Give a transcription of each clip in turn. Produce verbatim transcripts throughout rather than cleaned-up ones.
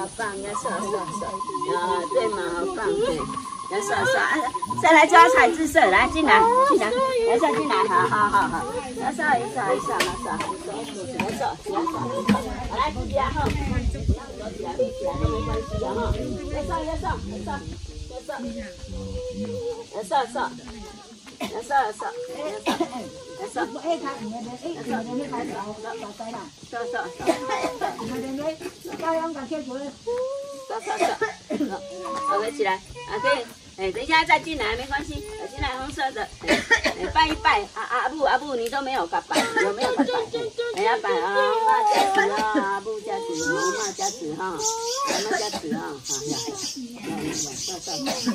好棒，要射射射，啊，对嘛，好棒，对，要射射，啊，再来抓彩字射，来进来，进来，来射进来，好好好好，要射一射一射，要射，要射，要射，好来，起来哈，走起来，立起来都没关系的哈，要射要射要射要射，要射射，要射射，要射。射，哎，他唔係你，哎，佢你睇落落落底啦，射射射，唔係你，加兩個鐵柱，射射射，好，OK起來，啊可以，哎，等一下再進來沒關係，進來紅色的，哎，拜一拜，啊啊阿布阿布你都沒有個拜，有沒有個拜？哎呀拜啊，媽加持啊，阿布加持，媽加持哈，媽加持啊，好呀，射射射，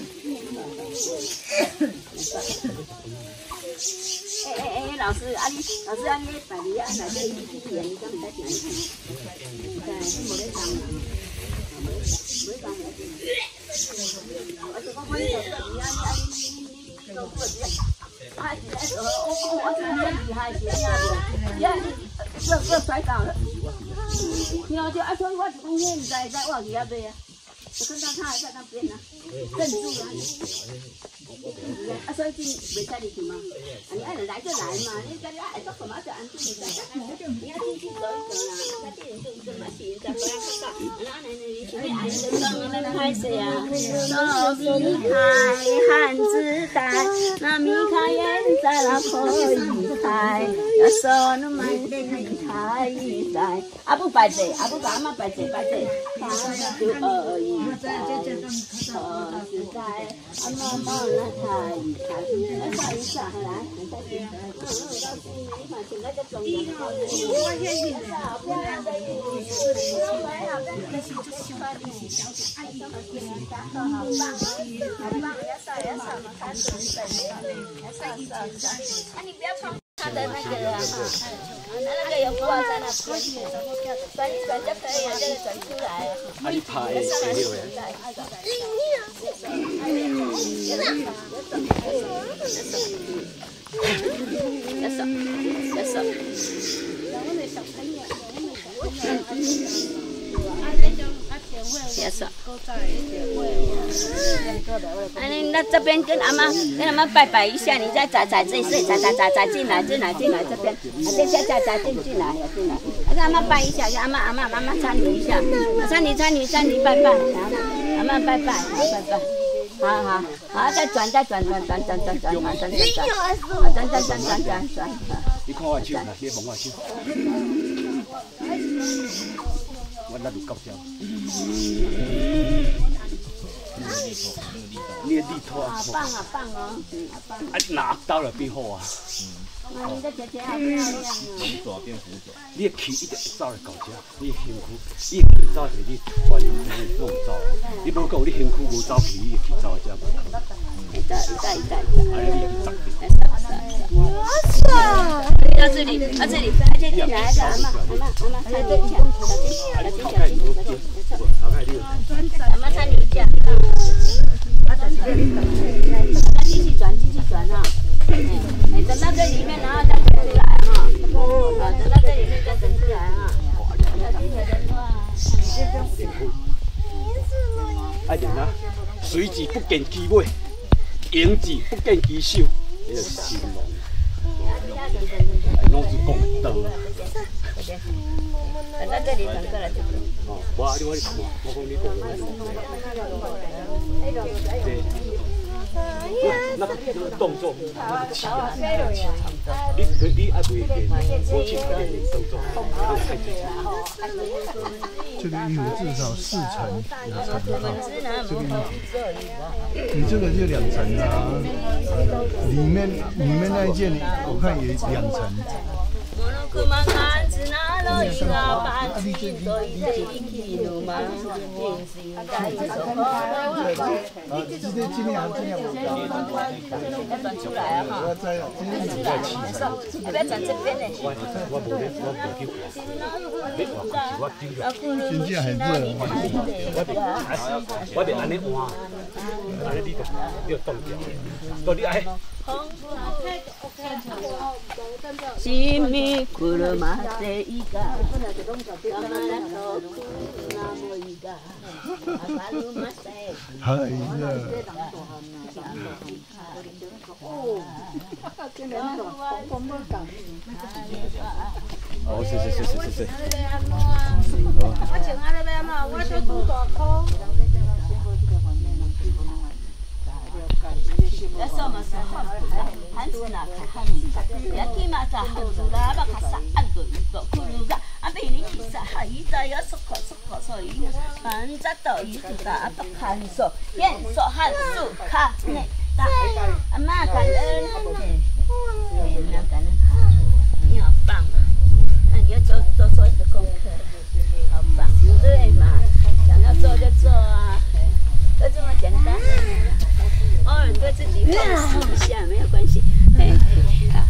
哎哎哎，老師，啊你老師啊你擺你啊來這一一點，你敢唔使點？對，你冇得講啦，冇得講，冇得講嘅。我就講我呢度你啊你啊你你你你做過啲啊？啊，我我我真係厲害嘅呀！呀，這這摔倒了，然後就啊，所以我就講現在在往下邊啊，我看到他還在那邊呢，鎮住了。啊，所以今袂使入去嘛？啊，你愛來就來嘛，你家己愛做什麼就按住你在。你要進去走一走啦，他啲人就咁啊，是在不要看到。然後呢，你前面愛就裝那拍攝啊，手米開漢字帶，那米開眼在那破一台，要手那滿地開一台。阿不擺這，阿不把阿媽擺這擺這，他就二一台，二十台，阿媽媽那台一台，一下一下來，再見。嗯嗯，到時你看現在就中了。我先去。好漂亮的衣服，好美好漂亮的衣服，穿的是小姐阿姨和姐姐，好棒哦，好棒！要上要上嘛，看准准的，要上上上。啊，你不要碰它的那个啊，那那个有挂在那边，转一转就可以了，这个转出来啊。 啊，你拍的谁有呀？ 要手，要手。要手。哎，你那这边跟阿妈跟阿妈拜拜一下，你再再再这这再再再再进来进来进来这边，啊，再再再再进进来进来，跟阿妈拜一下，跟阿妈阿妈阿妈参与一下，参与参与参与拜拜，阿妈拜拜，好拜拜。好好好，再转再转转转转转转转转转转转转转转转转。 你看我手啦，你摸我手。我那就搞笑。你的力托啊！ 好棒好棒哦，好棒！ 啊，拿刀了变好啊！ 哇，你的姐姐好漂亮哦！ 辅佐变辅佐，你的气一定会走来搞这，你的辛苦，你的气走是你全人服务走，你无讲你辛苦无走气，你的气走来这无可能。 一代一代一代一代。 哎，你也是来上上上。到这里，到这里，而且进来的阿妈阿妈阿妈参与一下，小金小金小金，阿妈参与一下。继续转，继续转哈，哎，转到这里面，然后再转出来哈，啊，转到这里面再转出来哈。 哎，对啦，随字不见其尾，言字不见其首，这就是形容。哎，拢是讲道。 转到这里，转过来这边。 哦，我你我你看，我讲你讲。对。那那动作，那个气啊，气场，你你爱袂练，我去练练动作，太紧张。 这个衣服至少四层五层哈，这个衣服，你这个就两层啊，里面里面那一件我看也两层。啊，你这你你这。啊，今天今天还今天我要转出来啊哈！ 我知了，今天你在气场。 要不要转这边呢？ 我我无咧，我无去画，你画是我丢了。 天气很热， 我别我别安尼换，安尼你就你就动掉，到你爱。心里苦了嘛这一个，干嘛那头苦那么一个。 哎呀， 哦，是是是是是是。 我穿安尼要嘛，我做拄大箍。 要什么时候？汉子哪开汉子？要起码在后头啦，把卡萨按住一个窟窿个，啊，别你其实还在要说说说说伊，反正到伊就打不看说，眼说汉数卡内打，阿妈感恩，对，那感恩好，你好棒，那你要做多做一个功课，好棒，对嘛？想要做就做啊，就这么简单。偶尔对自己放松一下没有关系，嘿，好。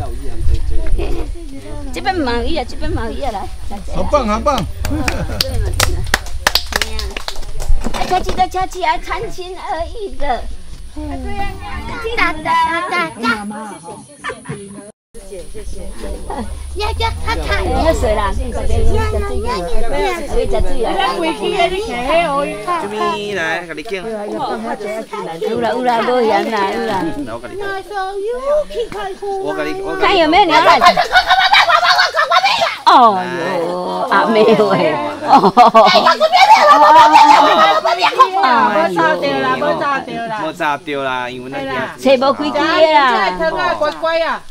这边毛衣啊，这边毛衣啊，来， 好棒好棒！ 对嘛对嘛，怎样？哎，跳起的跳起来，谈情而意的。对呀，哒哒哒哒。谢谢谢谢。呀呀，看看。喝水啦，这边吃水啊，可以吃水啊。咱回去啊，你看迄哦。 这边来，给你敬。 有啦有啦，无盐啦有啦。 来，我给你。我给你，我看有没有牛奶。哦哟，啊没有诶。哦。 无炸掉啦，无炸掉啦。 无炸掉啦，因为那个。 找无开机啦。 汤啊，乖乖啊。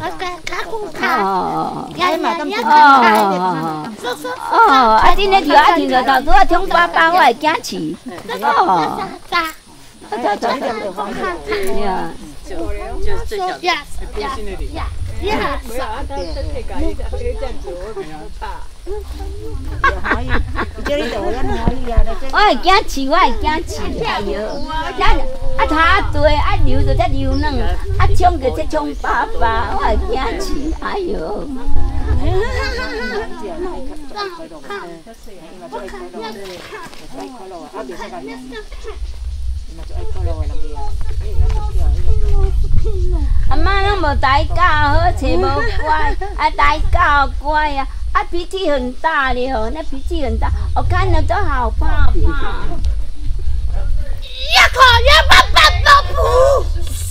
哦，哦，哦，啊，今日叫阿婷就到拄啊，冲爸爸我会惊饲。哦，走走走，呀，就就这样。呀呀呀呀！没有啊，他身体改一下，可以这样子，我比较怕。我会惊饲，我会惊饲，哎呦，咱啊他对啊流就才流软，啊冲就才冲爸爸，我会惊饲，哎呦。阿妈拢无带狗好，找无乖，啊带狗乖啊。啊，脾气很大了，那脾气很大，我看了都好怕怕。越考越把爸爸补。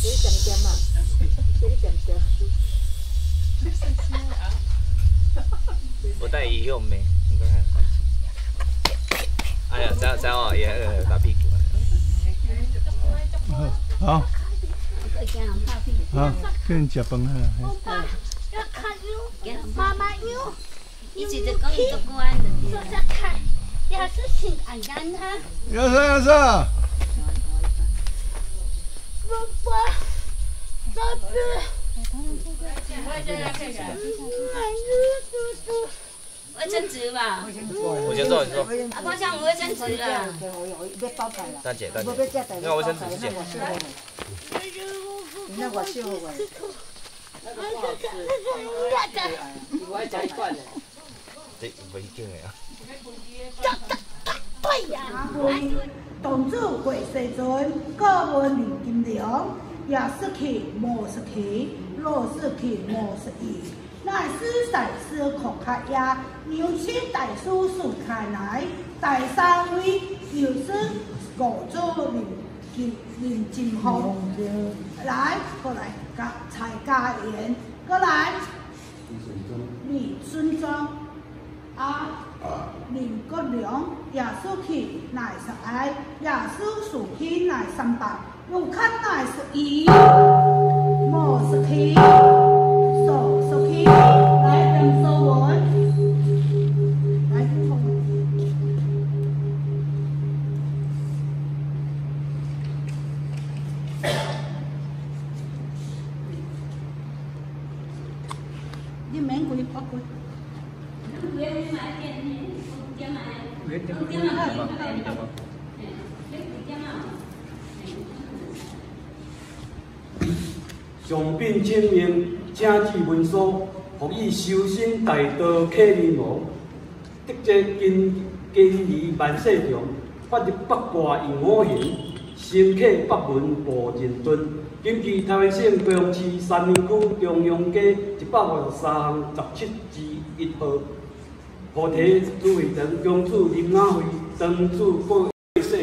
我带伊用没？你看看。哎呀，这样这样哦，也呃打屁股。 好。好，给你吃饭啊。 妈妈有。伊一直讲伊足乖的。说说看，要是挺安安哈。 要啥要啥？ 爸爸，爸爸。卫生纸吧。 我先做，你做。 阿光像卫生纸啦。 大姐，大姐，那个卫生纸是姐。 那我秀我。那个不好吃。我爱加一罐的。 这袂紧的啊。 对呀。 当主过世尊，过问李金良，也失去无失去，若失去无失意。乃师大师扩开呀，牛青大师顺开来，第三位又是五祖林林金峰，来过来，甲蔡家园，过来，李孙庄。啊，林国良也失去乃是爱，也失属去乃三百，又看乃是一，莫是去，手是去，来两手稳，来冲。你免贵不贵？ 上品清明，请至文书，予以修身大道启明无。得这金金鱼万世中，发入八卦应五行，身启八文步人尊。今期台湾省高雄市三明区中央街一百五十三巷十七之一号。菩提主会堂公主林雅慧，当主过世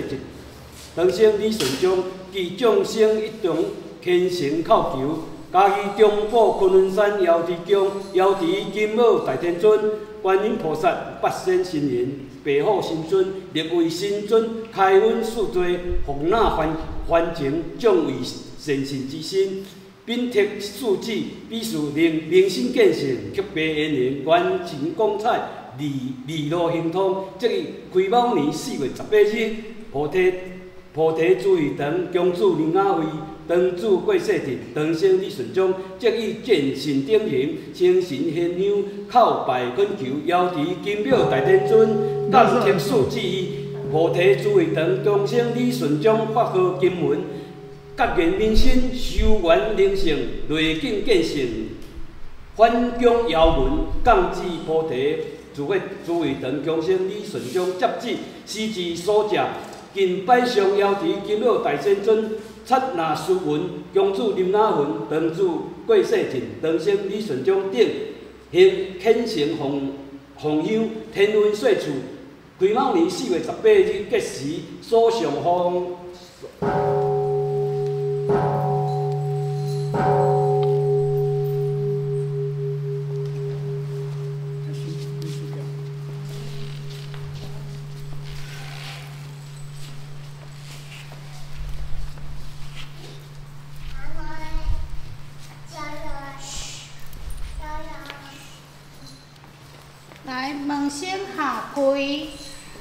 唐生李顺忠及众生一同虔诚叩求，嘉义中部昆仑山瑶池宫瑶池金母大天尊、观音菩萨八仙神灵、白虎神尊、六位神尊开恩赐罪，奉纳凡凡情，众位善信之心。 并贴数字，比如令明心见性、刻白言言、关情光彩、利利路行通。即日癸卯年四月十八日，菩提菩提珠慧堂宫主林雅慧、堂主郭世庭、堂生李顺忠，即以见神顶行，诚心献香，叩拜恳求，遥持金表大天尊，降贴数字，菩提珠慧堂宫生李顺忠发号金文。 结缘民心，修缘灵性，内境见性，反宫遥文，降至菩提，自会诸位堂强生李顺忠接旨，施至所借，近摆上遥持金老大仙尊，刹那书文，宫主林雅云，堂主郭世庭，堂生李顺忠等，行虔诚奉奉香，天恩岁处。癸卯年四月十八日吉时，所上方。 来，问声下跪，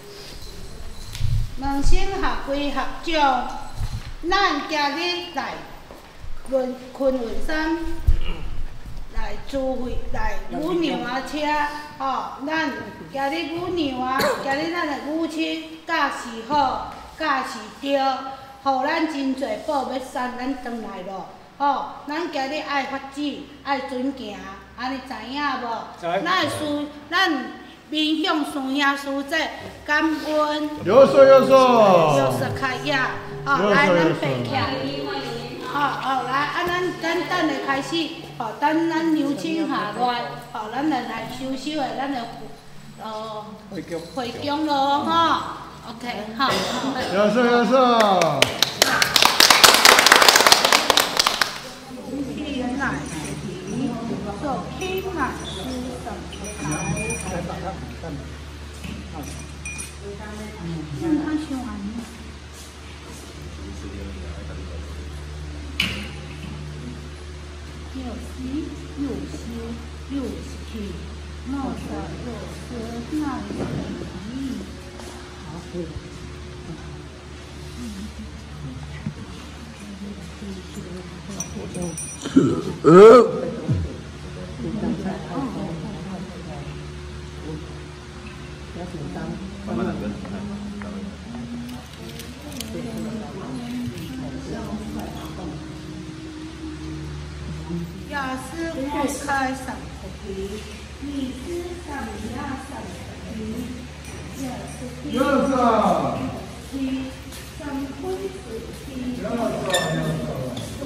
问声下跪合掌。咱今日来昆昆仑山来聚会，来舞娘仔车，吼、咱今日舞娘啊，今日咱的母亲驾驶好，驾驶对，互咱真侪宝要送咱转来咯。吼、咱今日爱法治，爱准行。 安尼知影无？咱师，咱面向师兄师姐感恩。 有说有说。 有说开呀，哦，来咱爬起来。哦哦，来，啊，咱简单的开始，哦，等咱牛青下来，哦，咱来来收收的，咱的呃回宫咯，吼 ，OK， 好。 有说有说。 做天马师什台，嗯，他喜欢。有时有时有时，莫说有时那里。 呃。 雅思不开上口皮，你是上雅上口皮，雅思有说。 皮上灰水皮。 有说有说。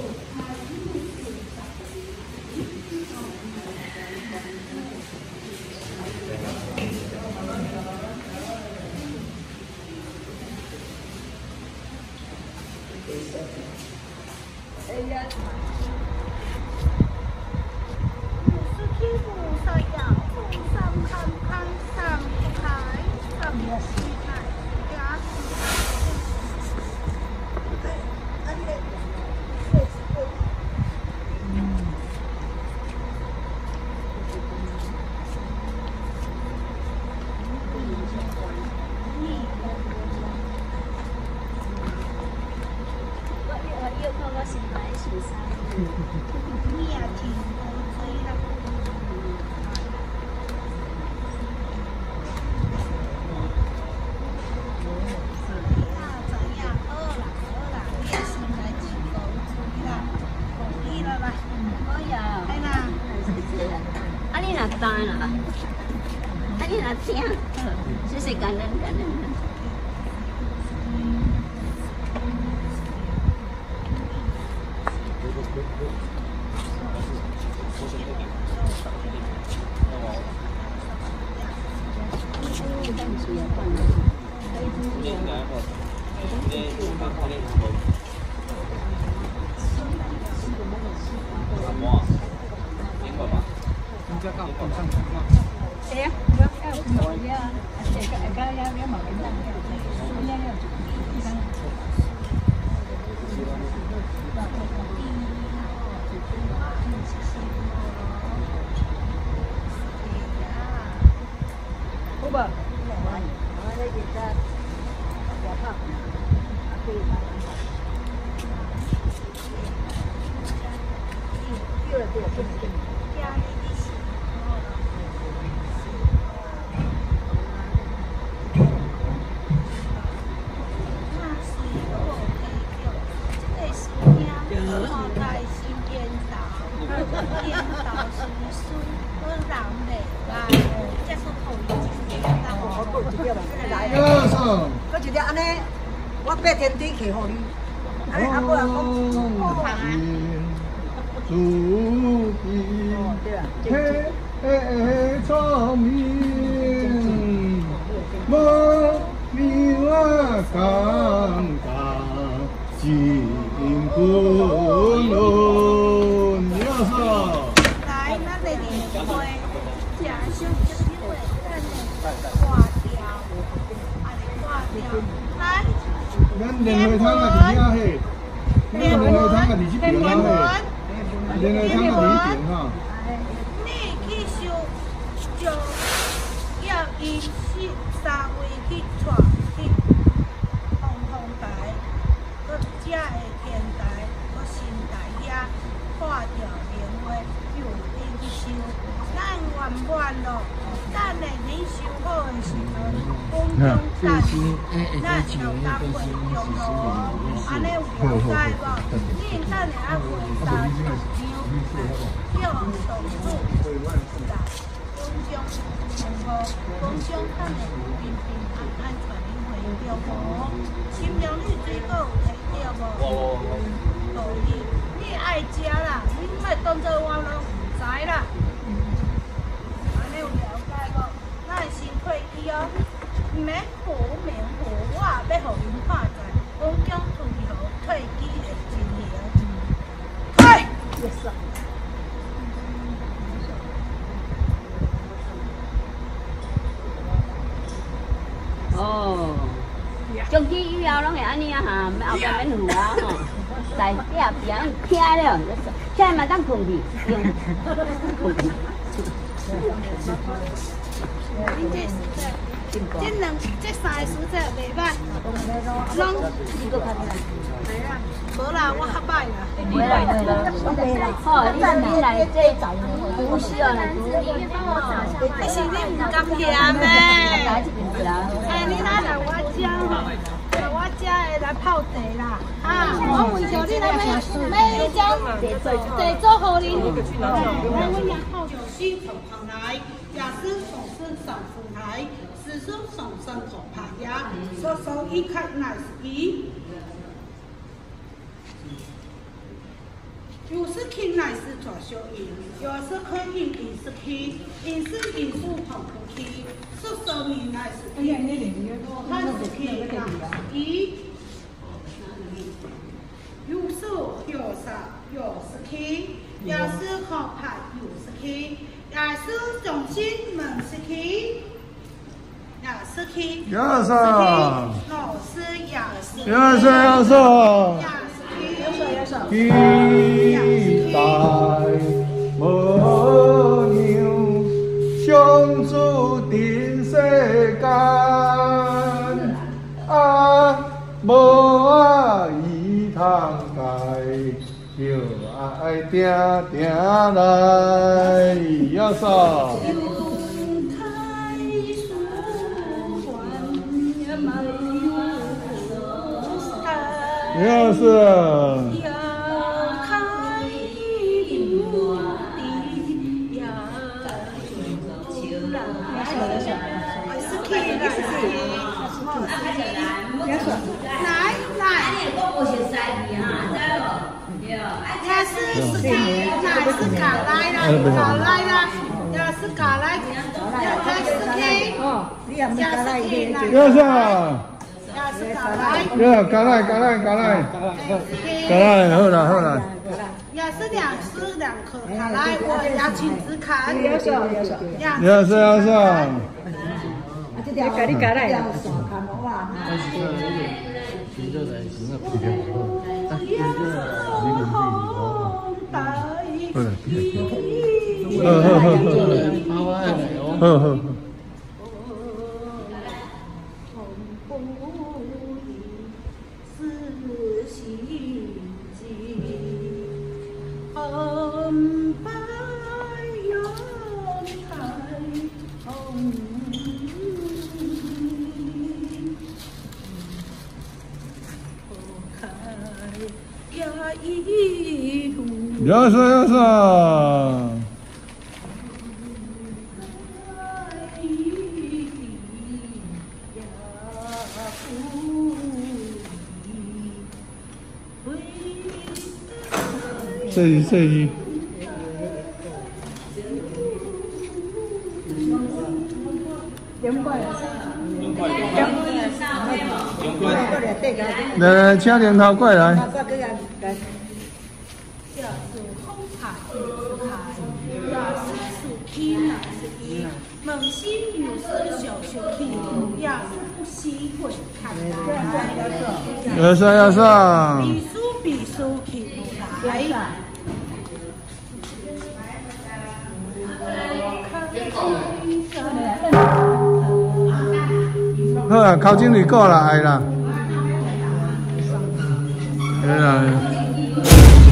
当然了，啊你那这样，谢谢感恩感恩。 搁一条安尼，我爬天梯去互你。安尼阿婆阿讲，好啊。 主义，嘿嘿聪明，莫比我感觉真不论。你要说。 来，咱来练会，食小小小的，咱来挂掉，安尼挂掉，来。 咱练会汤啊，伫遐嘿，咱练会汤啊，伫这边啊嘿。练会汤啊，伫迄边哈。 你去收，就要伊四三位去带去凤凰台，搁遮的电台，搁新台遐看着莲花，就你去收。咱圆满咯，等下你收好的时阵，公中等你，咱就当会中咯。安尼有了解无？你等下啊会三十张，叫同主啦，公中全部公中等下平平安安带恁回着无？心中你水果有摕着无？道理，你爱食啦，你莫当作我拢唔知啦。安尼有了解无？咱先退去哦，毋免糊面糊，我也要互恁看在，公中退后退机会进行。退。 哦，从今以后拢会安尼啊哈，后壁免糊啊吼，在壁边听了，听嘛当困去，困去。 恁这蔬菜，这两这三个蔬菜袂歹，拢系啦，无啦，我较歹啦。 袂啦袂啦，好，你你来这不需要来独立。 你是你唔甘嫌咩？哎，你哪来我家吼？来我家的来泡茶啦，啊！我为着你来买买一张茶做互恁。来，我家泡酒心同行来，雅思总是上福台，师叔总算总拍呀，说说一看乃是一。有时去乃是转小音，有时可以饮是去，饮是饮数同不去，说说明乃是一，看是去乃是一。有数有啥有是去，有时好拍有是去，有时重新问是去。雅思去， 雅思， 老师雅思， 雅思雅思， 雅思去， 期待无娘相注定世间，啊，无爱伊通改，就爱定定来，雅思。也是。 来来，也是是给，也是搞来啦，搞来啦，也是搞来，也是给， 哦，你也没搞来一点。 也是。 呀，加来加来加来，加来，好啦好啦。 也是两丝两颗卡来，我也亲自看。 有手有手。 有手有手。 啊，这条咖喱咖喱，手看我啊。 好好好好好。有手有手。这一这一。两块。两块。两块。来来，请领头过来。 梦心有时小小气，也是不习惯看来。 要上要上。 比输比输起来。 好啊，靠经理过来啦。来啦。